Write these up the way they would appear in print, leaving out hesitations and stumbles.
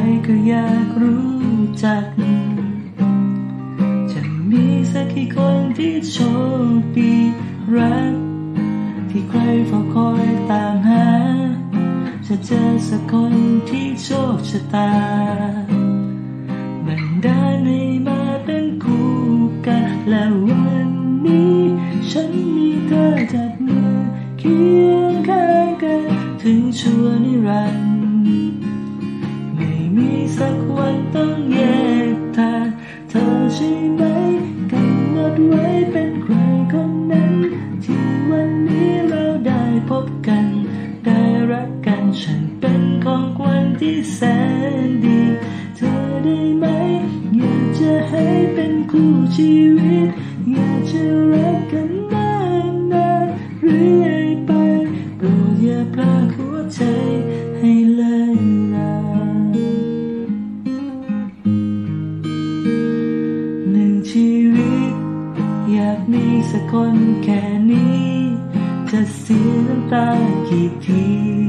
ก็อยากรู้จักจะมีสักกี่คนที่โชคดีรักที่ใครเฝ้าคอยตามหาจะเจอสักคนที่โชคชะตาบันดาลให้มาเป็นคู่กันและวันนี้ฉันมีเธอจับมือเคียงข้างกันถึงชั่วนิรันดร์ไม่มีสักวันต้องแยกทางเธอใช่ไหมกำหนดไว้เป็นใครคนนั้นที่วันนี้เราได้พบกันได้รักกันฉันเป็นของขวัญที่แสนดีเธอได้ไหมอยากจะให้เป็นคู่ชีวิตอยากจะรักกันนานๆเรื่อยไปโปรดอย่าพลาดหัวใจให้เลิกราหนึ่งชีวิตอยากมีสักคนแค่นี้จะเสียน้ำตากี่ที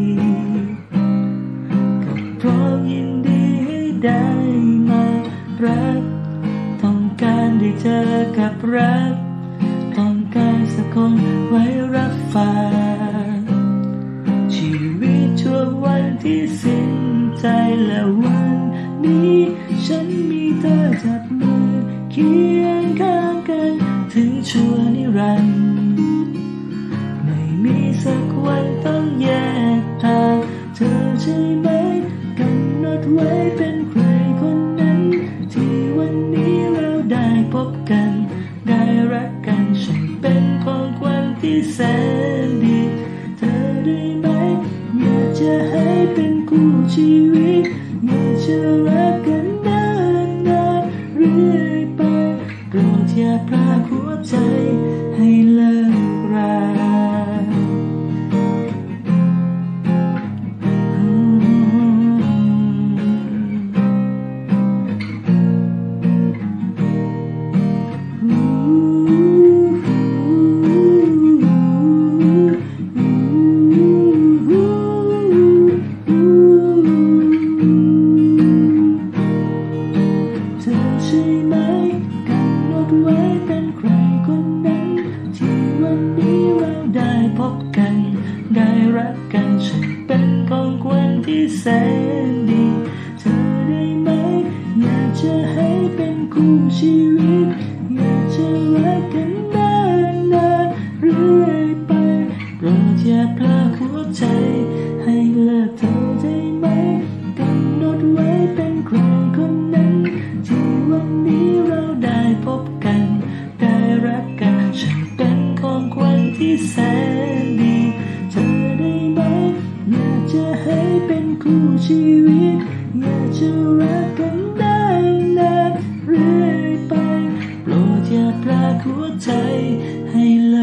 ก็พร้อมยินดีให้ได้มารักต้องการได้เจอกับรักต้องการสักคนไว้รับฝากชีวิตชั่ววันที่สิ้นใจและวันนี้ฉันมีเธอจับมือเคียงข้างกันถึงชั่วนิรันดร์ไม่มีสักวันต้องแยกทางเธอใช่ไหมกำหนดไว้เป็นใครคนนั้นที่วันนี้เราได้พบกันได้รักกันฉันเป็นของขวัญที่แสนดีเธอได้ไหมอยากจะให้เป็นคู่ชีวิตอยากจะรักกันนานๆเรื่อยไปโปรดอย่าพลาดหัวใจให้เลิกราเธอใช่ไหมกำหนดไว้เป็นใครคนนั้นที่วันนี้เราได้พบกันได้รักกันฉันเป็นของขวัญที่แสนดีเธอได้ไหมอยากจะให้เป็นคู่ชีวิตอยากจะรักกันนานๆเรื่อยไปโปรดอย่าพลาดหัวใจให้เลิกเธอได้ไหมกำหนดไว้เป็นใครคนนั้นที่วันนี้เราได้พบกันได้รักกันฉันเป็นของขวัญที่แสนดีเธอได้ไหมอยากจะให้เป็นคู่ชีวิตอยากจะรักกันนานๆเรื่อยไปโปรดอย่าพลาดหัวใจให้